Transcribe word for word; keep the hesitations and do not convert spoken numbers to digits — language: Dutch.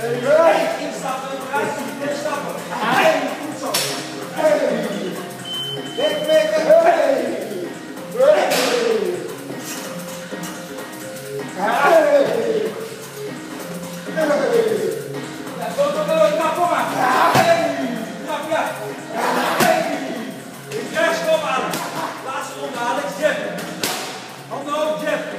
Instappen, eruit, instappen. Goed zo. Wegweken. Ja, go, go, go, knap, kom maar. Knap, ja. Rechts, kom aan. Laatste ronde, Alex, jab. Handen hoog, jab.